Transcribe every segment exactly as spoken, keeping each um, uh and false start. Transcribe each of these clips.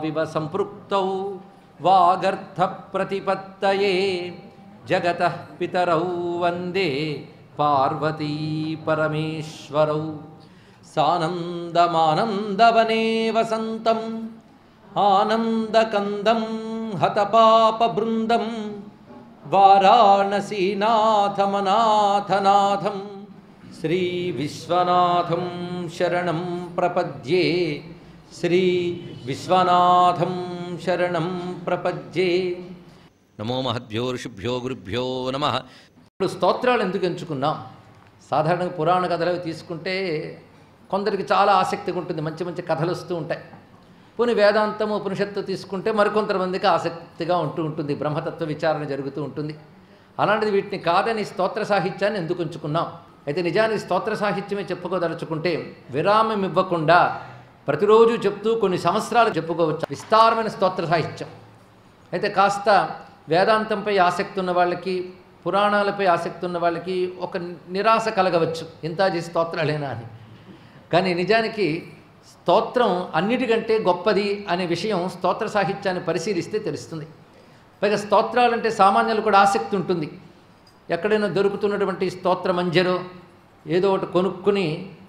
వివ సంపృక్తౌ వాగర్థ ప్రతిపత్తయే జగతః పితరౌ వందే పార్వతీ పరమేశ్వరౌ సానందమానందవనే వసంతం ఆనందకందం హతపాపబృందం వారాణసీనాథమనాథనాథం శ్రీ విశ్వనాథం శరణం ప్రపద్యే శ్రీ విశ్వనాథం శరణం ప్రపద్యే. నమో మహద్భ్యో ఋషిభ్యో గురుభ్యో నమః. ఇప్పుడు స్తోత్రాలు ఎందుకు ఎంచుకున్నాం? సాధారణంగా పురాణ కథలు తీసుకుంటే కొందరికి చాలా ఆసక్తిగా ఉంటుంది, మంచి మంచి కథలు వస్తూ ఉంటాయి. పోనీ వేదాంతము ఉపనిషత్తు తీసుకుంటే మరికొంతమందికి ఆసక్తిగా ఉంటూ ఉంటుంది, బ్రహ్మతత్వ విచారణ జరుగుతూ ఉంటుంది. అలాంటిది వీటిని కాదని స్తోత్ర సాహిత్యాన్ని ఎందుకు ఉంచుకున్నాం? అయితే నిజానికి స్తోత్ర సాహిత్యమే చెప్పుకోదలుచుకుంటే విరామం ఇవ్వకుండా ప్రతిరోజు చెప్తూ కొన్ని సంవత్సరాలు చెప్పుకోవచ్చు విస్తారమైన స్తోత్ర సాహిత్యం. అయితే కాస్త వేదాంతంపై ఆసక్తి ఉన్న వాళ్ళకి, పురాణాలపై ఆసక్తి ఉన్న వాళ్ళకి ఒక నిరాశ కలగవచ్చు, ఇంతాజీ స్తోత్రాలేనా అని. కానీ నిజానికి స్తోత్రం అన్నిటికంటే గొప్పది అనే విషయం స్తోత్ర సాహిత్యాన్ని పరిశీలిస్తే తెలుస్తుంది. పైగా స్తోత్రాలంటే సామాన్యులు కూడా ఆసక్తి ఉంటుంది. ఎక్కడైనా దొరుకుతున్నటువంటి స్తోత్ర మంజరో ఏదో ఒకటి కొనుక్కుని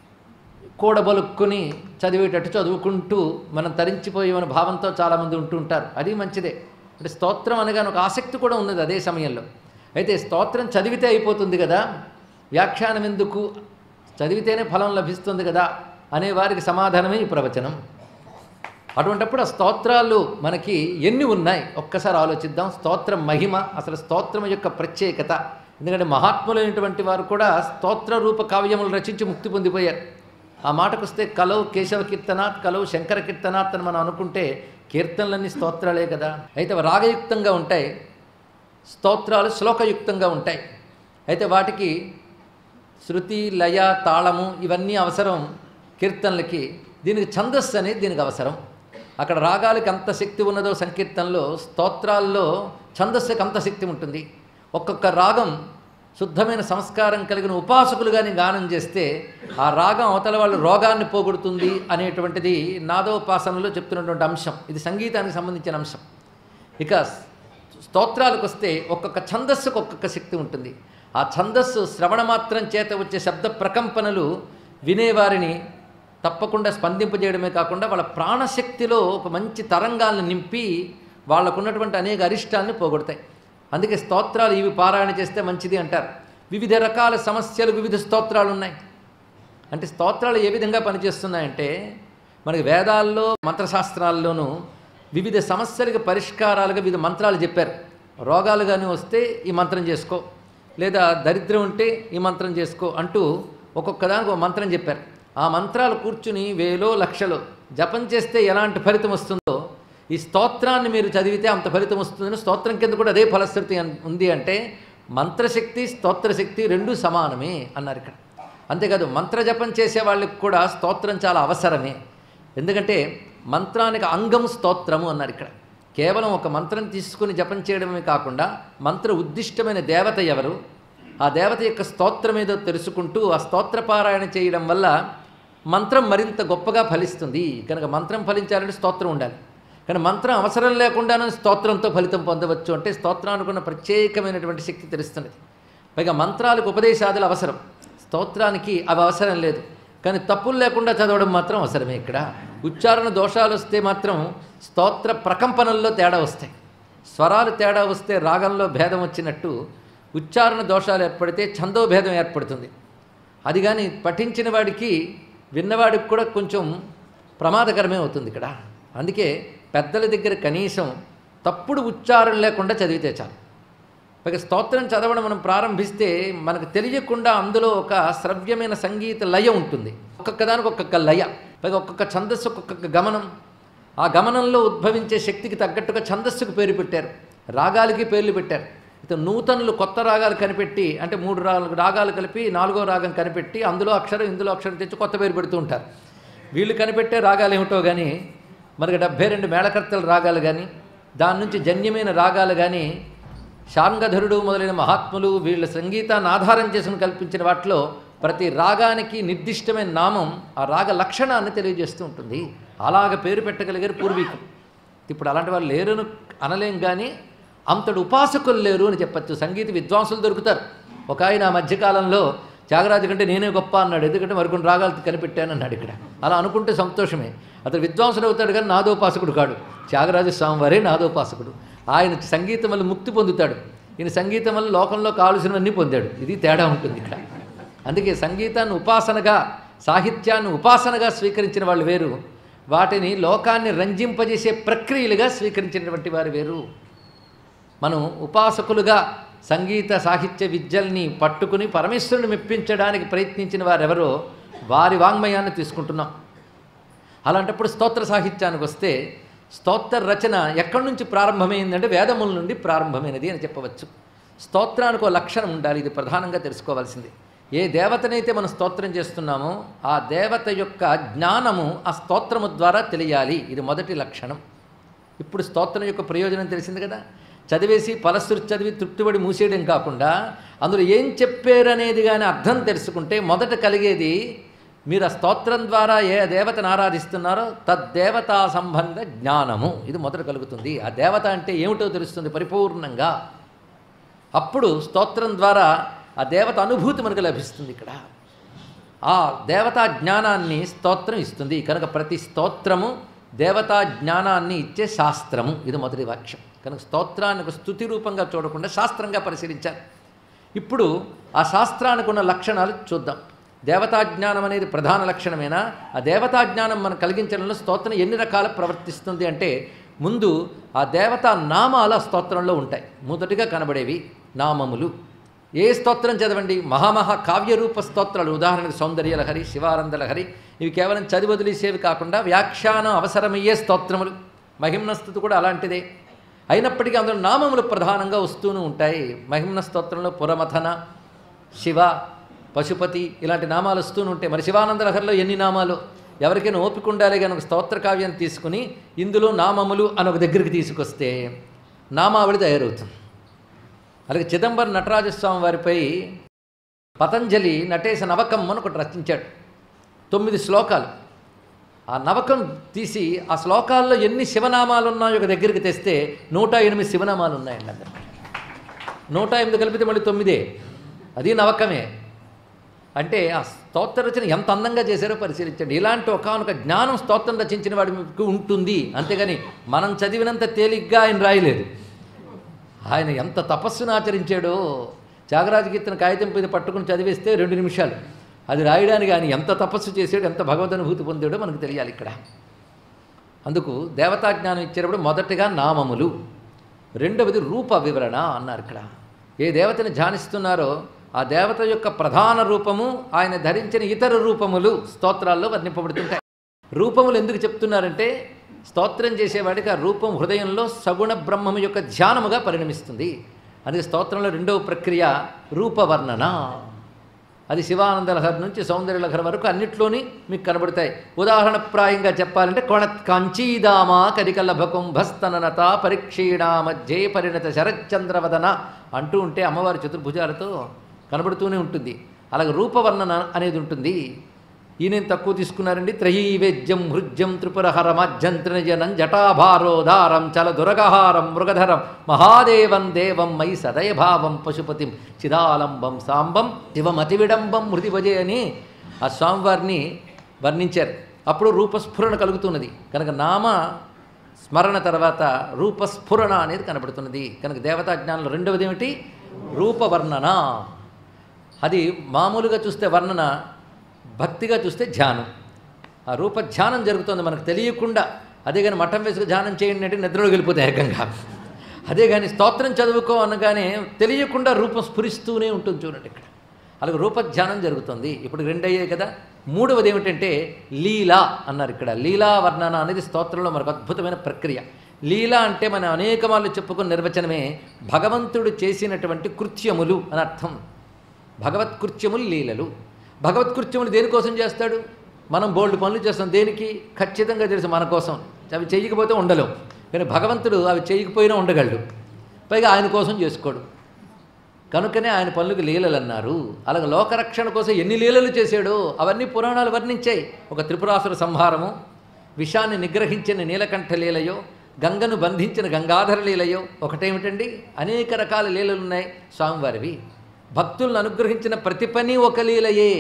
కూడబలుక్కుని చదివేటట్టు చదువుకుంటూ మనం తరించిపోయే మన భావంతో చాలామంది ఉంటూ ఉంటారు. అది మంచిదే. అంటే స్తోత్రం అనగానే ఒక ఆసక్తి కూడా ఉన్నది అదే సమయంలో. అయితే స్తోత్రం చదివితే అయిపోతుంది కదా, వ్యాఖ్యానం ఎందుకు, చదివితేనే ఫలం లభిస్తుంది కదా అనే వారికి సమాధానమే ఈ ప్రవచనం. అటువంటప్పుడు ఆ స్తోత్రాలు మనకి ఎన్ని ఉన్నాయి ఒక్కసారి ఆలోచిద్దాం. స్తోత్రం మహిమ, అసలు స్తోత్రం యొక్క ప్రత్యేకత. ఎందుకంటే మహాత్ములైనటువంటి వారు కూడా స్తోత్ర రూప కావ్యములు రచించి ముక్తి పొందిపోయారు. ఆ మాటకు వస్తే కలౌ కేశవ కీర్తనాత్, కలౌ శంకర కీర్తనాత్ అని మనం అనుకుంటే కీర్తనలన్నీ స్తోత్రాలే కదా. అయితే రాగయుక్తంగా ఉంటాయి, స్తోత్రాలు శ్లోకయుక్తంగా ఉంటాయి. అయితే వాటికి శృతి, లయ, తాళము ఇవన్నీ అవసరం కీర్తనలకి. దీనికి ఛందస్సు అనేది దీనికి అవసరం. అక్కడ రాగాలకి అంత శక్తి ఉన్నదో సంకీర్తనలో, స్తోత్రాల్లో ఛందస్సుకి అంత శక్తి ఉంటుంది. ఒక్కొక్క రాగం శుద్ధమైన సంస్కారం కలిగిన ఉపాసకులు కానీ గానం చేస్తే ఆ రాగం అవతల వాళ్ళు రోగాన్ని పోగొడుతుంది అనేటువంటిది నాదోపాసనలో చెప్తున్నటువంటి అంశం. ఇది సంగీతానికి సంబంధించిన అంశం. ఇక స్తోత్రాలకు వస్తే ఒక్కొక్క ఛందస్సుకు ఒక్కొక్క శక్తి ఉంటుంది. ఆ ఛందస్సు శ్రవణ మాత్రం చేత వచ్చే శబ్ద ప్రకంపనలు వినేవారిని తప్పకుండా స్పందింపజేయడమే కాకుండా వాళ్ళ ప్రాణశక్తిలో ఒక మంచి తరంగాలను నింపి వాళ్ళకున్నటువంటి అనేక అరిష్టాలను పోగొడతాయి. అందుకే స్తోత్రాలు ఇవి పారాయణ చేస్తే మంచిది అంటారు. వివిధ రకాల సమస్యలు వివిధ స్తోత్రాలు ఉన్నాయి. అంటే స్తోత్రాలు ఏ విధంగా పనిచేస్తున్నాయంటే మనకి వేదాల్లో మంత్రశాస్త్రాల్లోనూ వివిధ సమస్యలకు పరిష్కారాలుగా వివిధ మంత్రాలు చెప్పారు. రోగాలు కానీ వస్తే ఈ మంత్రం చేసుకో, లేదా దరిద్రం ఉంటే ఈ మంత్రం చేసుకో అంటూ ఒక్కొక్క దానికి ఒక మంత్రం చెప్పారు. ఆ మంత్రాలు కూర్చుని వేలో లక్షలో జపం చేస్తే ఎలాంటి ఫలితం వస్తుందో ఈ స్తోత్రాన్ని మీరు చదివితే అంత ఫలితం వస్తుందని స్తోత్రం కింద కూడా అదే ఫలశ్రుతి ఉంది. అంటే మంత్రశక్తి స్తోత్రశక్తి రెండూ సమానమే అన్నారు ఇక్కడ. అంతేకాదు మంత్రజపం చేసే వాళ్ళకి కూడా స్తోత్రం చాలా అవసరమే. ఎందుకంటే మంత్రానికి అంగం స్తోత్రము అన్నారు ఇక్కడ. కేవలం ఒక మంత్రం తీసుకుని జపం చేయడమే కాకుండా మంత్ర ఉద్దిష్టమైన దేవత ఎవరు, ఆ దేవత యొక్క స్తోత్రం ఏదో తెలుసుకుంటూ ఆ స్తోత్రపారాయణ చేయడం వల్ల మంత్రం మరింత గొప్పగా ఫలిస్తుంది. కనుక మంత్రం ఫలించాలంటే స్తోత్రం ఉండాలి. కానీ మంత్రం అవసరం లేకుండానే స్తోత్రంతో ఫలితం పొందవచ్చు అంటే స్తోత్రానికి ఉన్న ప్రత్యేకమైనటువంటి శక్తి తెలుస్తున్నది. పైగా మంత్రాలకు ఉపదేశాదులు అవసరం, స్తోత్రానికి అవి అవసరం లేదు. కానీ తప్పులు లేకుండా చదవడం మాత్రం అవసరమే. ఇక్కడ ఉచ్చారణ దోషాలు వస్తే మాత్రం స్తోత్ర ప్రకంపనల్లో తేడా వస్తాయి. స్వరాలు తేడా వస్తే రాగంలో భేదం వచ్చినట్టు ఉచ్చారణ దోషాలు ఏర్పడితే ఛందోభేదం ఏర్పడుతుంది. అది కానీ పఠించిన వాడికి విన్నవాడికి కూడా కొంచెం ప్రమాదకరమే అవుతుంది ఇక్కడ. అందుకే పెద్దల దగ్గర కనీసం తప్పుడు ఉచ్చారణ లేకుండా చదివితే చాలు. పైగా స్తోత్రం చదవడం మనం ప్రారంభిస్తే మనకు తెలియకుండా అందులో ఒక శ్రవ్యమైన సంగీత లయ ఉంటుంది. ఒక్కొక్క దానికి ఒక్కొక్క లయ, పైగా ఒక్కొక్క ఛందస్సు ఒక్కొక్క గమనం. ఆ గమనంలో ఉద్భవించే శక్తికి తగ్గట్టుగా ఛందస్సుకు పేరు పెట్టారు, రాగాలకి పేర్లు పెట్టారు. అయితే నూతనులు కొత్త రాగాలు కనిపెట్టి, అంటే మూడు రాగాలు కలిపి నాలుగో రాగం కనిపెట్టి అందులో అక్షరం ఇందులో అక్షరం తెచ్చి కొత్త పేరు పెడుతూ ఉంటారు. వీళ్ళు కనిపెట్టే రాగాలు ఏమిటో కానీ మనకి డెబ్భై రెండు మేళకర్తల రాగాలు కానీ దాని నుంచి జన్యమైన రాగాలు కానీ శాంగధరుడు మొదలైన మహాత్ములు వీళ్ళ సంగీతాన్ని ఆధారం చేసుకుని కల్పించిన వాటిలో ప్రతి రాగానికి నిర్దిష్టమైన నామం ఆ రాగ లక్షణాన్ని తెలియజేస్తూ ఉంటుంది. అలాగ పేరు పెట్టగలిగారు పూర్వీకులు. ఇప్పుడు అలాంటి వాళ్ళు లేరును అనలేం, కానీ అంతటి ఉపాసకులు లేరు అని చెప్పచ్చు. సంగీత విద్వాంసులు దొరుకుతారు. ఒక ఆయన ఆ మధ్యకాలంలో త్యాగరాజు కంటే నేనే గొప్ప అన్నాడు, ఎందుకంటే మరికొన్ని రాగాలు కనిపెట్టాను అన్నాడు. ఇక్కడ అలా అనుకుంటే సంతోషమే. అతను విద్వాంసుడు అవుతాడు కానీ నాదోపాసకుడు కాడు. త్యాగరాజు స్వామి వారే నాదోపాసకుడు. ఆయన సంగీతం వల్ల ముక్తి పొందుతాడు, ఈయన సంగీతం వల్ల లోకంలో కావలసినవన్నీ పొందాడు. ఇది తేడా ఉంటుంది ఇక్కడ. అందుకే సంగీతాన్ని ఉపాసనగా, సాహిత్యాన్ని ఉపాసనగా స్వీకరించిన వాళ్ళు వేరు, వాటిని లోకాన్ని రంజింపజేసే ప్రక్రియలుగా స్వీకరించినటువంటి వారు వేరు. మనం ఉపాసకులుగా సంగీత సాహిత్య విద్యల్ని పట్టుకుని పరమేశ్వరుని మెప్పించడానికి ప్రయత్నించిన వారెవరో వారి వాంగ్మయాన్ని తీసుకుంటున్నాం. అలాంటప్పుడు స్తోత్ర సాహిత్యానికి వస్తే స్తోత్ర రచన ఎక్కడి నుంచి ప్రారంభమైందంటే వేదముల నుండి ప్రారంభమైనది అని చెప్పవచ్చు. స్తోత్రానికి ఒక లక్షణం ఉండాలి, ఇది ప్రధానంగా తెలుసుకోవాల్సింది. ఏ దేవతనైతే మనం స్తోత్రం చేస్తున్నామో ఆ దేవత యొక్క జ్ఞానము ఆ స్తోత్రము ద్వారా తెలియాలి, ఇది మొదటి లక్షణం. ఇప్పుడు స్తోత్రం యొక్క ప్రయోజనం తెలిసింది కదా. చదివేసి ఫలశ్రుతి చదివి తృప్తిపడి మూసేయడం కాకుండా అందులో ఏం చెప్పారనేది కానీ అర్థం తెలుసుకుంటే మొదట కలిగేది, మీరు ఆ స్తోత్రం ద్వారా ఏ దేవతను ఆరాధిస్తున్నారో తద్దేవతా సంబంధ జ్ఞానము, ఇది మొదట కలుగుతుంది. ఆ దేవత అంటే ఏమిటో తెలుస్తుంది పరిపూర్ణంగా. అప్పుడు స్తోత్రం ద్వారా ఆ దేవత అనుభూతి మనకు లభిస్తుంది. ఇక్కడ ఆ దేవతా జ్ఞానాన్ని స్తోత్రం ఇస్తుంది కనుక ప్రతి స్తోత్రము దేవతా జ్ఞానాన్ని ఇచ్చే శాస్త్రము, ఇది మొదటి వాక్యం. కనుక స్తోత్రాన్ని ఒక స్తుతి రూపంగా చూడకుండా శాస్త్రంగా పరిశీలించాలి. ఇప్పుడు ఆ శాస్త్రానికి ఉన్న లక్షణాలు చూద్దాం. దేవతా జ్ఞానం అనేది ప్రధాన లక్షణమేనా? ఆ దేవతా జ్ఞానం మనం కలిగించడంలో స్తోత్రం ఎన్ని రకాల ప్రవర్తిస్తుంది అంటే, ముందు ఆ దేవతా నామాలు ఆ స్తోత్రంలో ఉంటాయి. మొదటిగా కనబడేవి నామములు. ఏ స్తోత్రం చదవండి, మహామహా కావ్యరూప స్తోత్రాలు, ఉదాహరణకు సౌందర్యలహరి, శివానందలహరి, ఇవి కేవలం చదివి వదిలేసేవి కాకుండా వ్యాఖ్యానం అవసరమయ్యే స్తోత్రములు. మహిమ్నస్తుతి కూడా అలాంటిదే. అయినప్పటికీ అందులో నామములు ప్రధానంగా వస్తూనే ఉంటాయి. మహిమ్న స్తోత్రంలో పురమథన, శివ, పశుపతి ఇలాంటి నామాలు వస్తూనే ఉంటాయి. మరి శివానందలహరిలో ఎన్ని నామాలు? ఎవరికైనా ఓపిక ఉండాలి కానీ ఒక స్తోత్ర కావ్యం తీసుకుని ఇందులో నామములు అని ఒక దగ్గరికి తీసుకొస్తే నామావళి తయారవుతుంది. అలాగే చిదంబరం నటరాజస్వామి వారిపై పతంజలి నటేశ నవకం అని ఒకటి రచించాడు, తొమ్మిది శ్లోకాలు. ఆ నవకం తీసి ఆ శ్లోకాల్లో ఎన్ని శివనామాలు ఉన్నాయో ఒక దగ్గరికి తెస్తే నూట ఎనిమిది శివనామాలు ఉన్నాయండి. అందరు నూట ఎనిమిది కలిపితే మళ్ళీ తొమ్మిదే, అది నవకమే. అంటే ఆ స్తోత్ర రచన ఎంత అందంగా చేశారో పరిశీలించండి. ఇలాంటి ఒకానొక జ్ఞానం స్తోత్రం రచించిన వాడికి ఉంటుంది, అంతేగాని మనం చదివినంత తేలిగ్గా ఆయన రాయలేదు. ఆయన ఎంత తపస్సును ఆచరించాడో. త్యాగరాజ కీర్తన కాగితం మీద పట్టుకుని చదివేస్తే రెండు నిమిషాలు, అది రాయడానికి ఆయన ఎంత తపస్సు చేశాడు, ఎంత భగవదనుభూతి పొందాడో మనకు తెలియాలి ఇక్కడ. అందుకు దేవతా జ్ఞానం ఇచ్చేటప్పుడు మొదటిగా నామములు, రెండవది రూప వివరణ అన్నారు. ఇక్కడ ఏ దేవతని ధ్యానిస్తున్నారో ఆ దేవత యొక్క ప్రధాన రూపము, ఆయన ధరించిన ఇతర రూపములు స్తోత్రాల్లో వర్ణింపబడుతుంటాయి. రూపములు ఎందుకు చెప్తున్నారంటే, స్తోత్రం చేసేవాడికి ఆ రూపం హృదయంలో సగుణ బ్రహ్మము యొక్క ధ్యానముగా పరిణమిస్తుంది. అది స్తోత్రంలో రెండవ ప్రక్రియ రూపవర్ణన. అది శివానందలహరి నుంచి సౌందర్యలహరి వరకు అన్నిట్లోని మీకు కనబడతాయి. ఉదాహరణప్రాయంగా చెప్పాలంటే కొణత్ కాంచీదామా కరికల్లభకుంభస్తననత పరీక్షీణా మధ్యే పరిణత శరచంద్రవదన అంటూ ఉంటే అమ్మవారి చతుర్భుజాలతో కనబడుతూనే ఉంటుంది. అలాగే రూపవర్ణన అనేది ఉంటుంది. ఈయనేం తక్కువ తీసుకున్నారండి. త్రయీవేద్యం హృజ్యం త్రిపురహరమజ్జం త్రినజనం జటాభారోధారం చల దురగహారం మృగధరం మహాదేవం దేవం మై సదయభావం పశుపతిం చిదాలంబం సాంబం శివమతివిడంబం మృతిభజే అని ఆ స్వామివారిని వర్ణించారు. అప్పుడు రూపస్ఫురణ కలుగుతున్నది. కనుక నామ స్మరణ తర్వాత రూపస్ఫురణ అనేది కనబడుతున్నది. కనుక దేవతా జ్ఞానంలో రెండవది ఏమిటి? రూపవర్ణన. అది మామూలుగా చూస్తే వర్ణన, భక్తిగా చూస్తే ధ్యానం. ఆ రూప ధ్యానం జరుగుతుంది మనకు తెలియకుండా. అదే కానీ మఠం వేసుకు ధ్యానం చేయండి అంటే నిద్రలోకి వెళ్ళిపోతే ఏకంగా. అదే కానీ స్తోత్రం చదువుకో అనగానే తెలియకుండా రూపం స్ఫురిస్తూనే ఉంటుంది చూడండి ఇక్కడ. అలాగే రూప ధ్యానం జరుగుతుంది. ఇప్పుడు రెండు అయ్యాయి కదా. మూడవది ఏమిటంటే లీలా అన్నారు. ఇక్కడ లీలా వర్ణన అనేది స్తోత్రంలో మనకు అద్భుతమైన ప్రక్రియ. లీలా అంటే మనం అనేక మార్లు చెప్పుకున్న నిర్వచనమే భగవంతుడు చేసినటువంటి కృత్యములు అని అర్థం. భగవత్కృత్యములు లీలలు. భగవత్కృత్యములు దేనికోసం చేస్తాడు? మనం బోల్డ్ పనులు చేస్తాం. దేనికి? ఖచ్చితంగా తెలుసు మన కోసం. అవి చేయకపోతే ఉండలేవు. కానీ భగవంతుడు అవి చేయకపోయినా ఉండగలడు. పైగా ఆయన కోసం చేసుకోడు. కనుకనే ఆయన పనులకు లీలలు అన్నారు. అలాగే లోకరక్షణ కోసం ఎన్ని లీలలు చేశాడో అవన్నీ పురాణాలు వర్ణించాయి. ఒక త్రిపురాసుర సంహారము, విషాన్ని నిగ్రహించిన నీలకంఠ లీలయో, గంగను బంధించిన గంగాధర లీలయో ఒకటేమిటండి, అనేక రకాల లీలలు ఉన్నాయి స్వామివారివి. భక్తులను అనుగ్రహించిన ప్రతి పని ఒక లీలయే.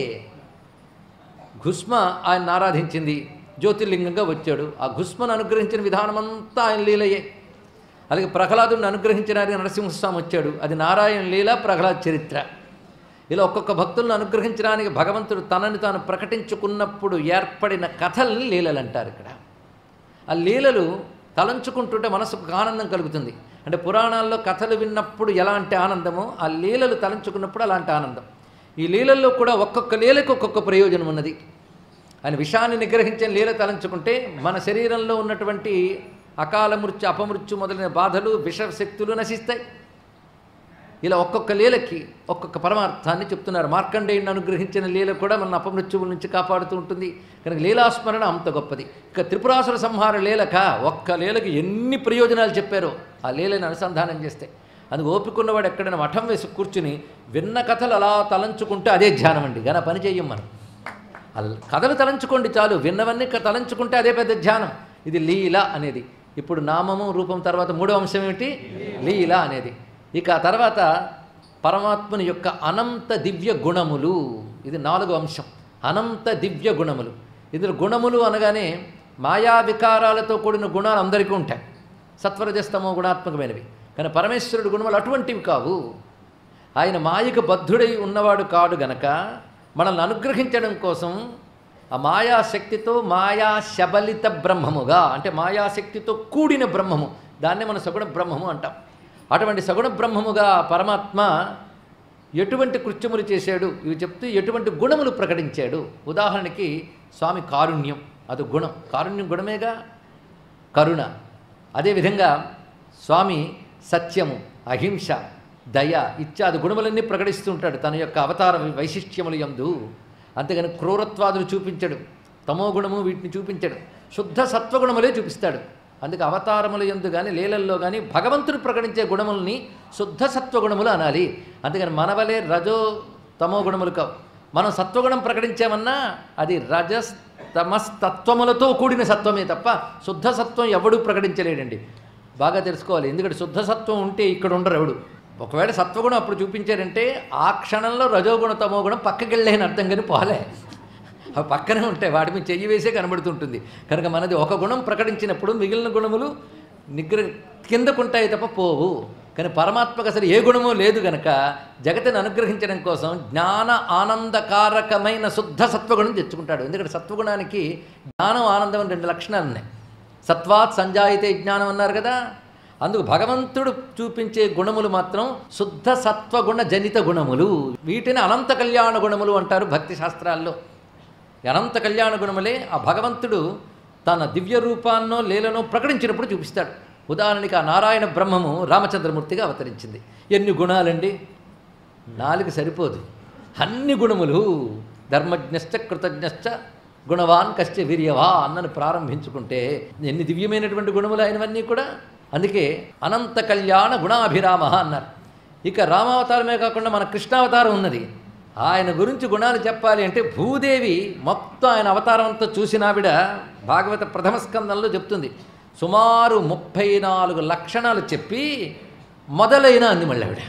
ఘుస్మ ఆయన ఆరాధించింది, జ్యోతిర్లింగంగా వచ్చాడు. ఆ ఘుస్మను అనుగ్రహించిన విధానమంతా ఆయన లీలయే. అలాగే ప్రహ్లాదుని అనుగ్రహించడానికి నరసింహస్వామి వచ్చాడు, అది నారాయణ లీల, ప్రహ్లాద్ చరిత్ర. ఇలా ఒక్కొక్క భక్తులను అనుగ్రహించడానికి భగవంతుడు తనని తాను ప్రకటించుకున్నప్పుడు ఏర్పడిన కథల్ని లీలలు అంటారు. ఇక్కడ ఆ లీలలు తలంచుకుంటుంటే మనసుకు ఆనందం కలుగుతుంది. అంటే పురాణాల్లో కథలు విన్నప్పుడు ఎలాంటి ఆనందమో ఆ లీలలు తలంచుకున్నప్పుడు అలాంటి ఆనందం. ఈ లీలల్లో కూడా ఒక్కొక్క లీలకు ఒక్కొక్క ప్రయోజనం ఉన్నది. ఆయన విషాన్ని నిగ్రహించిన లీల తలంచుకుంటే మన శరీరంలో ఉన్నటువంటి అకాల మృత్యు, అపమృత్యు మొదలైన బాధలు, విషశక్తులు నశిస్తాయి. ఇలా ఒక్కొక్క లీలకి ఒక్కొక్క పరమార్థాన్ని చెప్తున్నారు. మార్కండేయుని అనుగ్రహించిన లీల కూడా మన అపమృత్యువుల నుంచి కాపాడుతూ ఉంటుంది. కనుక లీలాస్మరణ అంత గొప్పది. ఇక త్రిపురాసుర సంహార లీలక ఒక్క లీలకి ఎన్ని ప్రయోజనాలు చెప్పారో ఆ లీలని అనుసంధానం చేస్తే. అందుకు ఓపికన్నవాడు ఎక్కడైనా మఠం వేసి కూర్చుని విన్న కథలు అలా తలంచుకుంటే అదే ధ్యానం అండి. కానీ పని చెయ్యం మనం. కథలు తలంచుకోండి చాలు, విన్నవన్నీ తలంచుకుంటే అదే పెద్ద ధ్యానం. ఇది లీల అనేది. ఇప్పుడు నామము రూపం తర్వాత మూడో అంశం ఏమిటి? లీల అనేది. ఇక ఆ తర్వాత పరమాత్మని యొక్క అనంత దివ్య గుణములు, ఇది నాలుగో అంశం. అనంత దివ్య గుణములు. ఇందులో గుణములు అనగానే మాయా వికారాలతో కూడిన గుణాలు అందరికీ ఉంటాయి, సత్వరజస్తమో గుణాత్మకమైనవి. కానీ పరమేశ్వరుడు గుణములు అటువంటివి కావు. ఆయన మాయకు బద్ధుడై ఉన్నవాడు కాడు గనక మనల్ని అనుగ్రహించడం కోసం ఆ మాయాశక్తితో మాయా శబలిత బ్రహ్మముగా, అంటే మాయాశక్తితో కూడిన బ్రహ్మము, దాన్నే మనం సగుణ బ్రహ్మము అంటాం. అటువంటి సగుణ బ్రహ్మముగా పరమాత్మ ఎటువంటి కృత్యములు చేశాడు ఇవి చెప్తూ ఎటువంటి గుణములు ప్రకటించాడు. ఉదాహరణకి స్వామి కారుణ్యం, అది గుణం. కారుణ్యం గుణమేగా, కరుణ. అదేవిధంగా స్వామి సత్యము, అహింస, దయ ఇత్యాది గుణములన్నీ ప్రకటిస్తూ ఉంటాడు తన యొక్క అవతార వైశిష్ట్యములు యందు. అంతేగాని క్రూరత్వాదులు చూపించడు, తమో గుణము వీటిని చూపించడు, శుద్ధ సత్వగుణములే చూపిస్తాడు. అందుకే అవతారములు యందు కానీ లీలల్లో కానీ భగవంతుడు ప్రకటించే గుణముల్ని శుద్ధ సత్వగుణములు అనాలి. అందుకని మనవలే రజో తమో గుణములు కావు. మనం సత్వగుణం ప్రకటించామన్నా అది రజస్ తమస్ తత్వములతో కూడిన సత్వమే తప్ప శుద్ధ సత్వం ఎవడూ ప్రకటించలేడండి. బాగా తెలుసుకోవాలి. ఎందుకంటే శుద్ధ సత్వం ఉంటే ఇక్కడ ఉండరు ఎవడు. ఒకవేళ సత్వగుణం అప్పుడు చూపించారంటే ఆ క్షణంలో రజోగుణ తమో గుణం పక్కకి వెళ్ళేని అర్థం కానీ పోలే, అవి పక్కనే ఉంటాయి, వాటి మీద చెయ్యి వేసే కనబడుతుంటుంది. కనుక మనది ఒక గుణం ప్రకటించినప్పుడు మిగిలిన గుణములు నిగ్ర కిందకుంటాయి తప్ప పోవు. కానీ పరమాత్మకు అసలు ఏ గుణమూ లేదు కనుక జగతిని అనుగ్రహించడం కోసం జ్ఞాన ఆనందకారకమైన శుద్ధ సత్వగుణం తెచ్చుకుంటాడు. ఎందుకంటే సత్వగుణానికి జ్ఞానం, ఆనందం అని రెండు లక్షణాలు ఉన్నాయి. సత్వాత్ సంజాయితే జ్ఞానం అన్నారు కదా. అందుకు భగవంతుడు చూపించే గుణములు మాత్రం శుద్ధ సత్వగుణ జనిత గుణములు. వీటిని అనంత కళ్యాణ గుణములు అంటారు భక్తి శాస్త్రాల్లో. అనంత కళ్యాణ గుణములే ఆ భగవంతుడు తన దివ్య రూపాన్నో లీలనో ప్రకటించినప్పుడు చూపిస్తాడు. ఉదాహరణకి ఆ నారాయణ బ్రహ్మము రామచంద్రమూర్తిగా అవతరించింది. ఎన్ని గుణాలండి, నాలుగు సరిపోదు, అన్ని గుణములు. ధర్మజ్ఞశ్చ కృతజ్ఞశ్చ గుణవాన్ కశ్చ వీర్యవా అన్నను ప్రారంభించుకుంటే ఎన్ని దివ్యమైనటువంటి గుణములు అయినవన్నీ కూడా. అందుకే అనంత కళ్యాణ గుణాభిరామ అన్నారు. ఇక రామావతారమే కాకుండా మన కృష్ణావతారం ఉన్నది. ఆయన గురించి గుణాలు చెప్పాలి అంటే భూదేవి మొత్తం ఆయన అవతారం అంతా చూసినావిడ భాగవత ప్రథమ స్కందంలో చెప్తుంది. సుమారు ముప్పై నాలుగు లక్షణాలు చెప్పి మొదలైన అంది మళ్ళీ ఆవిడ.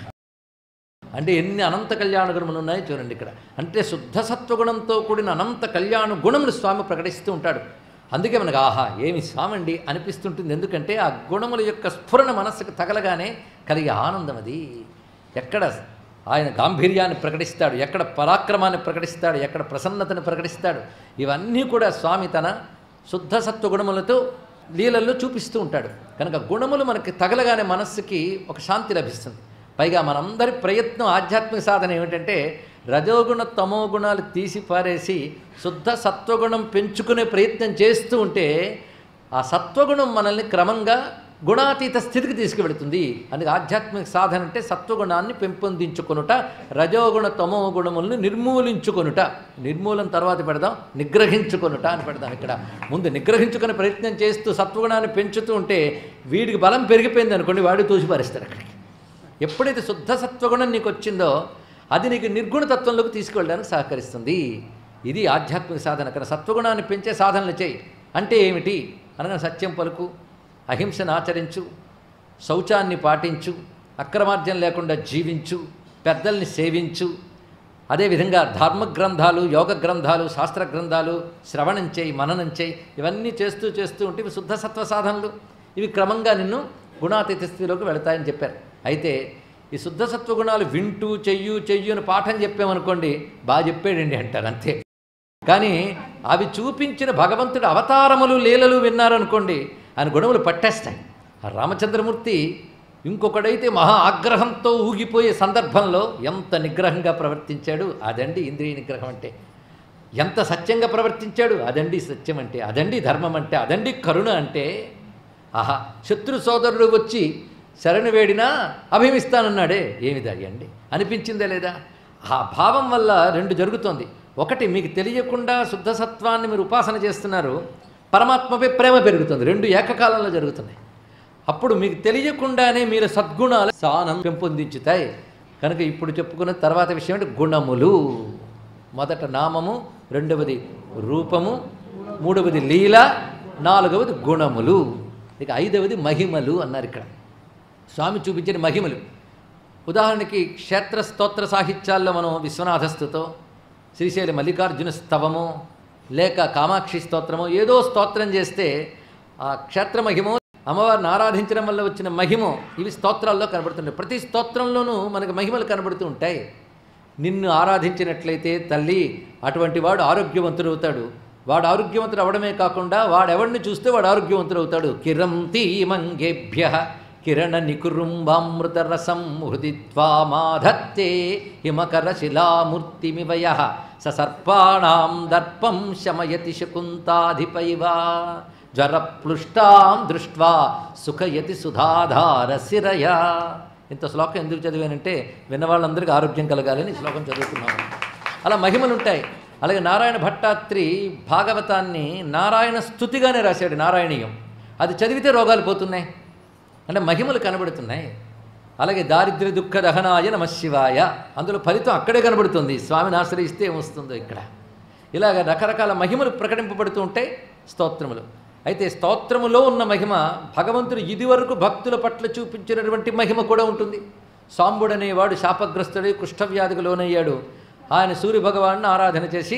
అంటే ఎన్ని అనంత కళ్యాణ గుణములు ఉన్నాయో చూడండి ఇక్కడ. అంటే శుద్ధ సత్వగుణంతో కూడిన అనంత కళ్యాణ గుణములు స్వామి ప్రకటిస్తూ ఉంటాడు. అందుకే మనకు ఆహా ఏమి స్వామి అండి అనిపిస్తుంటుంది. ఎందుకంటే ఆ గుణముల యొక్క స్ఫురణ మనస్సుకు తగలగానే కలిగే ఆనందం అది. ఎక్కడ ఆయన గాంభీర్యాన్ని ప్రకటిస్తాడు, ఎక్కడ పరాక్రమాన్ని ప్రకటిస్తాడు, ఎక్కడ ప్రసన్నతను ప్రకటిస్తాడు, ఇవన్నీ కూడా స్వామి తన శుద్ధ సత్వగుణములతో లీలల్లో చూపిస్తూ ఉంటాడు. కనుక గుణములు మనకి తగలగానే మనస్సుకి ఒక శాంతి లభిస్తుంది. పైగా మనందరి ప్రయత్నం ఆధ్యాత్మిక సాధన ఏమిటంటే రజోగుణ తమో గుణాలు తీసి పారేసి శుద్ధ సత్వగుణం పెంచుకునే ప్రయత్నం చేస్తూ ఉంటే ఆ సత్వగుణం మనల్ని క్రమంగా గుణాతీత స్థితికి తీసుకువెళుతుంది. అందుకే ఆధ్యాత్మిక సాధన అంటే సత్వగుణాన్ని పెంపొందించుకొనుట, రజోగుణ తమో గుణములను నిర్మూలించుకొనుట. నిర్మూలన తర్వాత పెడదాం, నిగ్రహించుకొనుట అని పెడదాం. ఇక్కడ ముందు నిగ్రహించుకునే ప్రయత్నం చేస్తూ సత్వగుణాన్ని పెంచుతూ ఉంటే వీడికి బలం పెరిగిపోయింది అనుకోండి, వాడు తోసిపారేస్తారు అక్కడికి. ఎప్పుడైతే శుద్ధ సత్వగుణం నీకు వచ్చిందో అది నీకు నిర్గుణతత్వంలోకి తీసుకువెళ్ళడానికి సహకరిస్తుంది. ఇది ఆధ్యాత్మిక సాధన. కానీ సత్వగుణాన్ని పెంచే సాధనలు చేయి అంటే ఏమిటి అనగా సత్యం పలుకు, అహింసను ఆచరించు, శౌచాన్ని పాటించు, అక్రమార్జన లేకుండా జీవించు, పెద్దల్ని సేవించు, అదేవిధంగా ధర్మ గ్రంథాలు, యోగ గ్రంథాలు, శాస్త్ర గ్రంథాలు శ్రవణం చేయి, మననం చేయి. ఇవన్నీ చేస్తూ చేస్తూ ఉంటే ఇవి శుద్ధ సత్వ సాధనలు. ఇవి క్రమంగా నిన్ను గుణాతీత స్థితిలోకి వెళతాయని చెప్పారు. అయితే ఈ శుద్ధ సత్వ గుణాలు వింటూ చెయ్యు చెయ్యు అని పాఠం చెప్పామనుకోండి, బాగా చెప్పాడండి అంటారు అంతే. కానీ అవి చూపించిన భగవంతుడి అవతారములు లీలలు విన్నారనుకోండి, ఆయన గుణములు పట్టేస్తాయి. ఆ రామచంద్రమూర్తి ఇంకొకడైతే మహా ఆగ్రహంతో ఊగిపోయే సందర్భంలో ఎంత నిగ్రహంగా ప్రవర్తించాడు, అదండి ఇంద్రియ నిగ్రహం అంటే. ఎంత సత్యంగా ప్రవర్తించాడు, అదండి సత్యం అంటే, అదండి ధర్మం అంటే, అదండి కరుణ అంటే. ఆహా, శత్రు సోదరుడు వచ్చి శరణు వేడినా అభిమిస్తానన్నాడే, ఏమిది అండి అనిపించిందే లేదా? ఆ భావం వల్ల రెండు జరుగుతోంది. ఒకటి, మీకు తెలియకుండా శుద్ధ సత్వాన్ని మీరు ఉపాసన చేస్తున్నారు, పరమాత్మపై ప్రేమ పెరుగుతుంది. రెండు ఏకకాలంలో జరుగుతున్నాయి. అప్పుడు మీకు తెలియకుండానే మీరు సద్గుణాలు సానం పెంపొందించుతాయి. కనుక ఇప్పుడు చెప్పుకున్న తర్వాత విషయం అంటే గుణములు. మొదట నామము, రెండవది రూపము, మూడవది లీల, నాలుగవది గుణములు, ఇక ఐదవది మహిమలు అన్నారు. ఇక్కడ స్వామి చూపించిన మహిమలు ఉదాహరణకి క్షేత్ర స్తోత్ర సాహిత్యాల్లో మనం విశ్వనాథస్తుతో, శ్రీశైల మల్లికార్జున స్తవము, లేక కామాక్షి స్తోత్రము, ఏదో స్తోత్రం చేస్తే ఆ క్షేత్ర మహిమో, అమ్మవారిని ఆరాధించడం వల్ల వచ్చిన మహిమో ఇవి స్తోత్రాల్లో కనబడుతుంటాయి. ప్రతి స్తోత్రంలోనూ మనకు మహిమలు కనబడుతూ ఉంటాయి. నిన్ను ఆరాధించినట్లయితే తల్లి, అటువంటి వాడు ఆరోగ్యవంతుడు అవుతాడు. వాడు ఆరోగ్యవంతుడు అవడమే కాకుండా వాడెవడిని చూస్తే వాడు ఆరోగ్యవంతుడు అవుతాడు. కిరంతి మంగేభ్య కిరణ నికురుంబామృత రసం హృదిత్వా మాధత్తే హిమకర శిలామూర్తిమివయ ససర్పాణాం దర్పం శమయతి శకుంతాధిపైవా జ్వరప్లుష్టాం దృష్ట్వా సుఖయతి సుధాధార శిరయ. ఇంత శ్లోకం ఎందుకు చదివానంటే విన్నవాళ్ళందరికీ ఆరోగ్యం కలగాలని శ్లోకం చదువుతున్నాను. అలా మహిమలు ఉంటాయి. అలాగే నారాయణ భట్టాత్రి భాగవతాన్ని నారాయణ స్తుతిగానే రాశాడు, నారాయణీయం. అది చదివితే రోగాలు పోతున్నాయి అంటే మహిమలు కనబడుతున్నాయి. అలాగే దారిద్ర్య దుఃఖ దహనాయ నమశివాయ, అందులో ఫలితం అక్కడే కనబడుతుంది. స్వామిని ఆశ్రయిస్తే ఏమొస్తుందో ఇక్కడ. ఇలాగ రకరకాల మహిమలు ప్రకటింపబడుతూ ఉంటాయి స్తోత్రములు. అయితే స్తోత్రములో ఉన్న మహిమ భగవంతుడు ఇదివరకు భక్తుల పట్ల చూపించినటువంటి మహిమ కూడా ఉంటుంది. సాంబుడనేవాడు శాపగ్రస్తుడై కుష్ఠవ్యాధికి లోనయ్యాడు. ఆయన సూర్య భగవాన్ని ఆరాధన చేసి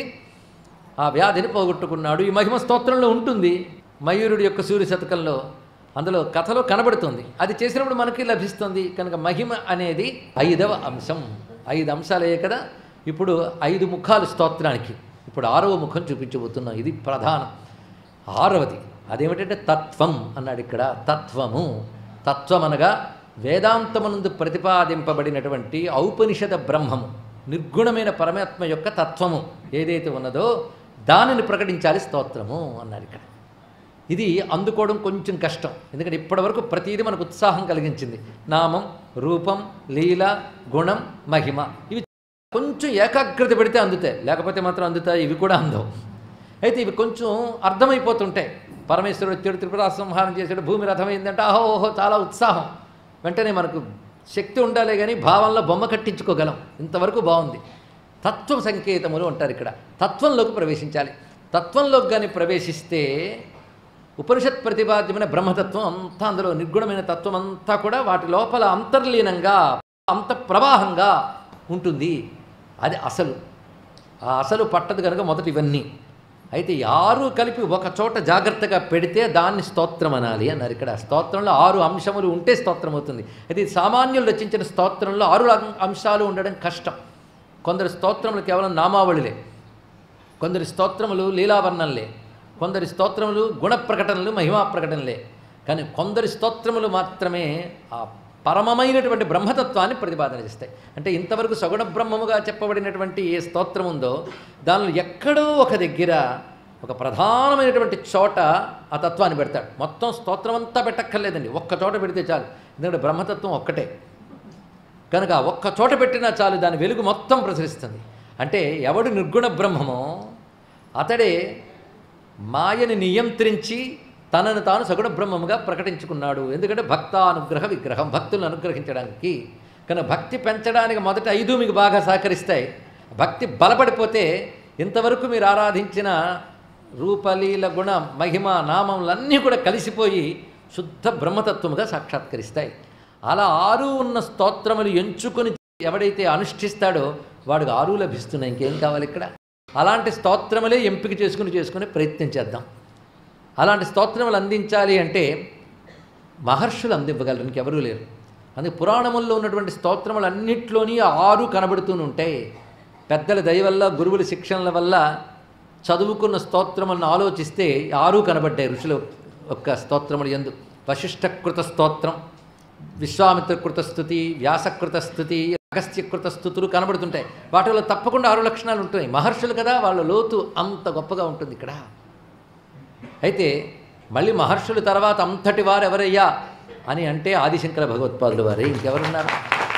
ఆ వ్యాధిని పోగొట్టుకున్నాడు. ఈ మహిమ స్తోత్రంలో ఉంటుంది. మయూరుడి యొక్క సూర్య శతకంలో అందులో కథలో కనబడుతుంది. అది చేసినప్పుడు మనకి లభిస్తుంది. కనుక మహిమ అనేది ఐదవ అంశం. ఐదు అంశాలే కదా. ఇప్పుడు ఐదు ముఖాలు స్తోత్రానికి. ఇప్పుడు ఆరవ ముఖం చూపించబోతున్నాం. ఇది ప్రధానం. ఆరవది అదేమిటంటే తత్వం అన్నాడు ఇక్కడ. తత్వము, తత్వం అనగా వేదాంతమునందు ప్రతిపాదింపబడినటువంటి ఔపనిషద బ్రహ్మము, నిర్గుణమైన పరమాత్మ యొక్క తత్వము ఏదైతే ఉన్నదో దానిని ప్రకటించాలి స్తోత్రము అన్నారు ఇక్కడ. ఇది అందుకోవడం కొంచెం కష్టం. ఎందుకంటే ఇప్పటివరకు ప్రతిదీ మనకు ఉత్సాహం కలిగించింది. నామం, రూపం, లీల, గుణం, మహిమ ఇవి కొంచెం ఏకాగ్రత పెడితే అందుతాయి, లేకపోతే మాత్రం అందుతాయి. ఇవి కూడా అందవు. అయితే ఇవి కొంచెం అర్థమైపోతుంటాయి. పరమేశ్వరుడు వచ్చాడు, త్రిపుర సంహారం చేశాడు, భూమి రథమైందంటే ఆహో ఓహో చాలా ఉత్సాహం. వెంటనే మనకు శక్తి ఉండాలి కానీ భావంలో బొమ్మ కట్టించుకోగలం. ఇంతవరకు బాగుంది. తత్వ సంకేతములు అంటారు ఇక్కడ. తత్వంలోకి ప్రవేశించాలి. తత్వంలోకి కానీ ప్రవేశిస్తే ఉపనిషత్ ప్రతిపాద్యమైన బ్రహ్మతత్వం అంతా, అందులో నిర్గుణమైన తత్వం అంతా కూడా వాటి లోపల అంతర్లీనంగా అంత ప్రవాహంగా ఉంటుంది. అది అసలు. ఆ అసలు పట్టదు కనుక మొదటి ఇవన్నీ. అయితే ఆరు కలిపి ఒక చోట జాగ్రత్తగా పెడితే దాన్ని స్తోత్రం అనాలి అన్నారు ఇక్కడ. స్తోత్రంలో ఆరు అంశములు ఉంటే స్తోత్రం అవుతుంది. అయితే సామాన్యులు రచించిన స్తోత్రంలో ఆరు అంశాలు ఉండడం కష్టం. కొందరు స్తోత్రములు కేవలం నామావళిలే, కొందరి స్తోత్రములు లీలావర్ణంలే, కొందరి స్తోత్రములు గుణ ప్రకటనలు, మహిమా ప్రకటనలే. కానీ కొందరి స్తోత్రములు మాత్రమే ఆ పరమమైనటువంటి బ్రహ్మతత్వాన్ని ప్రతిపాదన చేస్తాయి. అంటే ఇంతవరకు సగుణ బ్రహ్మముగా చెప్పబడినటువంటి ఏ స్తోత్రం ఉందో దానిలో ఎక్కడో ఒక దగ్గర ఒక ప్రధానమైనటువంటి చోట ఆ తత్వాన్ని పెడతాడు. మొత్తం స్తోత్రం అంతా పెట్టక్కర్లేదండి, ఒక్క చోట పెడితే చాలు. ఎందుకంటే బ్రహ్మతత్వం ఒక్కటే కనుక ఒక్క చోట పెట్టినా చాలు, దాని వెలుగు మొత్తం ప్రసరిస్తుంది. అంటే ఎవడు నిర్గుణ బ్రహ్మమో అతడే మాయని నియంత్రించి తనను తాను సగుణ బ్రహ్మముగా ప్రకటించుకున్నాడు. ఎందుకంటే భక్తానుగ్రహ విగ్రహం, భక్తులను అనుగ్రహించడానికి. కనుక భక్తి పెంచడానికి మొదట ఐదు మీకు బాగా సహకరిస్తాయి. భక్తి బలపడిపోతే ఇంతవరకు మీరు ఆరాధించిన రూపలీల గుణ మహిమ నామములన్నీ కూడా కలిసిపోయి శుద్ధ బ్రహ్మతత్వముగా సాక్షాత్కరిస్తాయి. అలా ఆరు ఉన్న స్తోత్రములు ఎంచుకొని ఎవడైతే అనుష్ఠిస్తాడో వాడికి ఆరు లభిస్తున్నాయి. ఇంకేం కావాలి ఇక్కడ? అలాంటి స్తోత్రములే ఎంపిక చేసుకుని చేసుకుని ప్రయత్నం చేద్దాం. అలాంటి స్తోత్రములు అందించాలి అంటే మహర్షులు అందివ్వగలరు, ఇంకెవరూ లేరు. అందుకే పురాణముల్లో ఉన్నటువంటి స్తోత్రములు అన్నింటిలోని ఆరు కనబడుతూనే ఉంటాయి. పెద్దల దయ వల్ల, గురువుల శిక్షణల వల్ల చదువుకున్న స్తోత్రములను ఆలోచిస్తే ఆరు కనబడ్డాయి ఋషుల యొక్క స్తోత్రములు యందు. వశిష్ఠకృత స్తోత్రం, విశ్వామిత్రకృత స్థుతి, వ్యాసకృత స్థుతి, అగస్త్యకృత స్థుతులు కనబడుతుంటాయి. వాటిలో తప్పకుండా ఆరు లక్షణాలు ఉంటాయి. మహర్షులు కదా, వాళ్ళ లోతు అంత గొప్పగా ఉంటుంది ఇక్కడ. అయితే మళ్ళీ మహర్షుల తర్వాత అంతటి వారు ఎవరయ్యా అని అంటే ఆదిశంకర భగవత్పాదులు వారే, ఇంకెవరున్నారు?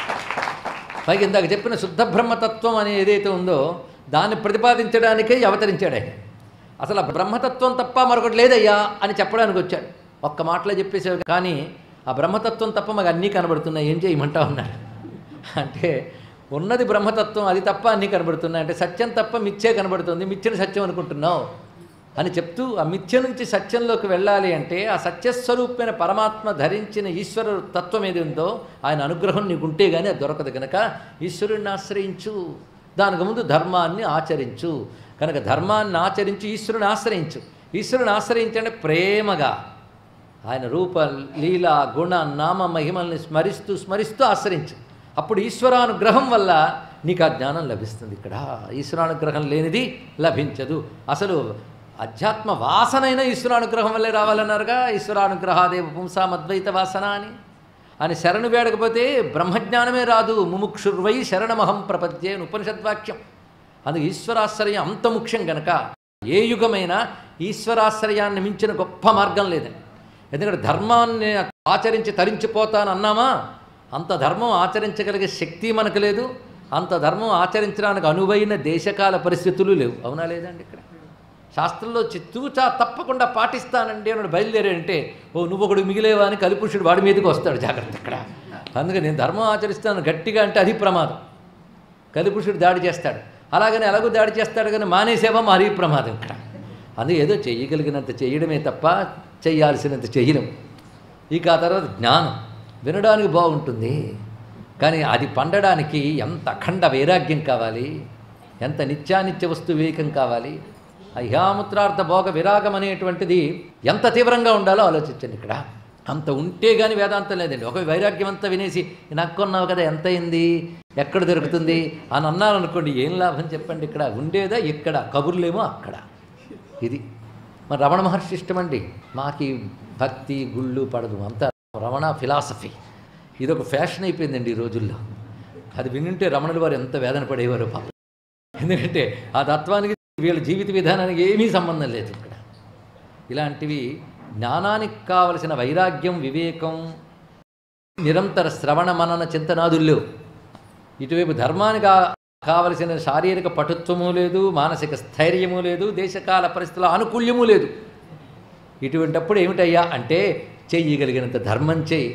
పైకి ఇందాక చెప్పిన శుద్ధ బ్రహ్మతత్వం అని ఏదైతే ఉందో దాన్ని ప్రతిపాదించడానికే అవతరించాడు ఆయన. అసలు ఆ బ్రహ్మతత్వం తప్ప మరొకటి లేదయ్యా అని చెప్పడానికి వచ్చాడు. ఒక్క మాటలో చెప్పేసావు, కానీ ఆ బ్రహ్మతత్వం తప్ప మాకు అన్నీ కనబడుతున్నాయి, ఏం చేయమంటా ఉన్నారు. అంటే ఉన్నది బ్రహ్మతత్వం, అది తప్ప అన్నీ కనబడుతున్నాయి. అంటే సత్యం తప్ప మిథ్యే కనబడుతుంది, మిథ్యని సత్యం అనుకుంటున్నావు అని చెప్తూ, ఆ మిథ్య నుంచి సత్యంలోకి వెళ్ళాలి అంటే ఆ సత్యస్వరూపమైన పరమాత్మ ధరించిన ఈశ్వర తత్వం ఏది ఉందో ఆయన అనుగ్రహం నీకు ఉంటే కానీ అది దొరకదు. కనుక ఈశ్వరుడిని ఆశ్రయించు, దానికి ముందు ధర్మాన్ని ఆచరించు. కనుక ధర్మాన్ని ఆచరించి ఈశ్వరుని ఆశ్రయించు. ఈశ్వరుని ఆశ్రయించండి ప్రేమగా ఆయన రూప లీల గుణ నామ మహిమల్ని స్మరిస్తూ స్మరిస్తూ ఆశ్రయించు. అప్పుడు ఈశ్వరానుగ్రహం వల్ల నీకు ఆ జ్ఞానం లభిస్తుంది. ఇక్కడ ఈశ్వరానుగ్రహం లేనిది లభించదు. అసలు అధ్యాత్మ వాసనైన ఈశ్వరానుగ్రహం వల్లే రావాలన్నారుగా. ఈశ్వరానుగ్రహాదేవ పుంసాం అద్వైత వాసన అని అని శరణు వేడకపోతే బ్రహ్మజ్ఞానమే రాదు. ముముక్షుర్వై శరణమహం ప్రపద్యే అని ఉపనిషద్వాక్యం. అందుకు ఈశ్వరాశ్రయం అంత ముఖ్యం కనుక ఏ యుగమైనా ఈశ్వరాశ్రయాన్ని మించిన గొప్ప మార్గం లేదని. ఎందుకంటే ధర్మాన్ని ఆచరించి తరించిపోతానన్నామా, అంత ధర్మం ఆచరించగలిగే శక్తి మనకు లేదు. అంత ధర్మం ఆచరించడానికి అనువైన దేశకాల పరిస్థితులు లేవు. అవునా లేదండి? ఇక్కడ శాస్త్రంలో చిత్తూచా తప్పకుండా పాటిస్తానండి అని బయలుదేరాడంటే ఓ నువ్వు ఒకడు మిగిలేవా అని కలిపురుషుడు వాడి మీదకి వస్తాడు. జాగ్రత్త ఇక్కడ. అందుకని నేను ధర్మం ఆచరిస్తాను గట్టిగా అంటే అది ప్రమాదం. కలిపురుషుడు దాడి చేస్తాడు. అలాగని ఎలాగో దాడి చేస్తాడు కానీ మానేసేవా మరీ ప్రమాదం ఇక్కడ. అందుకే ఏదో చెయ్యగలిగినంత చేయడమే తప్ప చెయ్యాల్సినంత చెయ్యడం. ఇక ఆ తర్వాత జ్ఞానం వినడానికి బాగుంటుంది, కానీ అది పండడానికి ఎంత అఖండ వైరాగ్యం కావాలి, ఎంత నిత్యానిత్య వస్తు వివేకం కావాలి. అహ్యాముత్రార్థ భోగ విరాగం అనేటువంటిది ఎంత తీవ్రంగా ఉండాలో ఆలోచించండి. ఇక్కడ అంత ఉంటే కానీ వేదాంతం లేదండి. ఒక వైరాగ్యం అంతా వినేసి నక్కున్నావు కదా ఎంత అయింది, ఎక్కడ దొరుకుతుంది అని అన్నారనుకోండి, ఏం లాభం చెప్పండి? ఇక్కడ ఉండేదా ఇక్కడ, కబుర్లేమో అక్కడ. ఇది మరి రమణ మహర్షి ఇష్టమండి. మాకు భక్తి గుళ్ళు పడదు, అంతా రమణ ఫిలాసఫీ ఇదొక ఫ్యాషన్ అయిపోయిందండి ఈ రోజుల్లో. అది వినుంటే రమణుల వారు ఎంత వేదన పడేవారు పాప. ఎందుకంటే ఆ తత్వానికి వీళ్ళ జీవిత విధానానికి ఏమీ సంబంధం లేదు. ఇక్కడ ఇలాంటివి జ్ఞానానికి కావలసిన వైరాగ్యం, వివేకం, నిరంతర శ్రవణ మనన చింతనాదుల్లో ఇటువైపు ధర్మానికి కావలసిన శారీరక పటుత్వము లేదు, మానసిక స్థైర్యము లేదు, దేశకాల పరిస్థితుల ఆనుకూల్యము లేదు. ఇటువంటప్పుడు ఏమిటయ్యా అంటే చెయ్యగలిగినంత ధర్మం చేయి,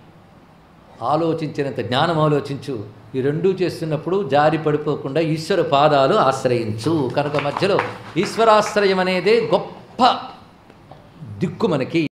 ఆలోచించినంత జ్ఞానం ఆలోచించు. ఈ రెండూ చేస్తున్నప్పుడు జారి పడిపోకుండా ఈశ్వర పాదాలు ఆశ్రయించు. కనుక మధ్యలో ఈశ్వరాశ్రయం అనేదే గొప్ప దిక్కు మనకి.